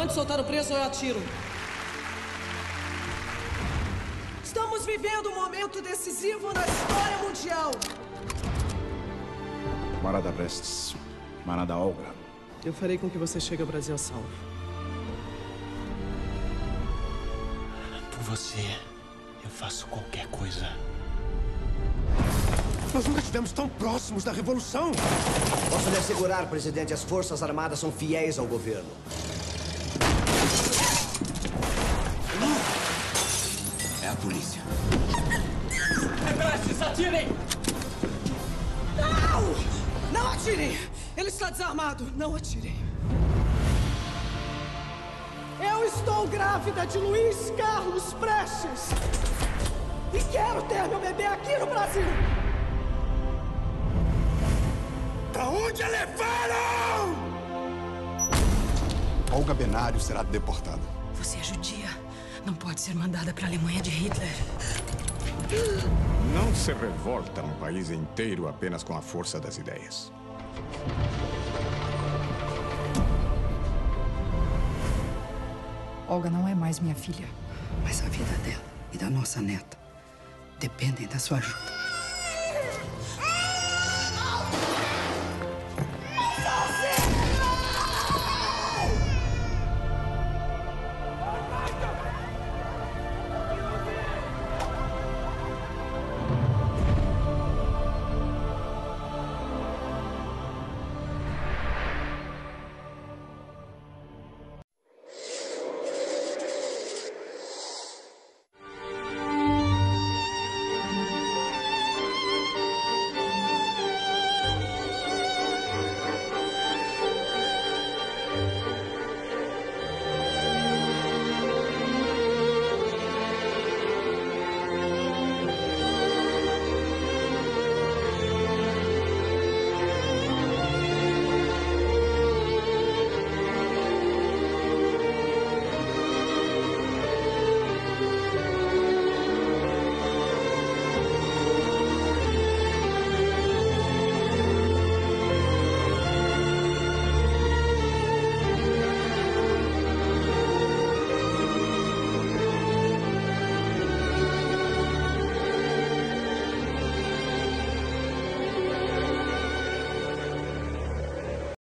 Pode soltar o preso ou eu atiro. Estamos vivendo um momento decisivo na história mundial. Camarada Prestes, camarada Olga. Eu farei com que você chegue ao Brasil a salvo. Por você, eu faço qualquer coisa. Nós nunca estivemos tão próximos da revolução. Posso lhe assegurar, presidente, as Forças Armadas são fiéis ao governo. É a polícia. Prestes, atirem! Não! Não atirem! Ele está desarmado. Não atirem. Eu estou grávida de Luiz Carlos Prestes. E quero ter meu bebê aqui no Brasil. Pra onde a levaram? Olga Benário será deportada. Você é judia. Não pode ser mandada para a Alemanha de Hitler. Não se revolta um país inteiro apenas com a força das ideias. Olga não é mais minha filha, mas a vida dela e da nossa neta dependem da sua ajuda.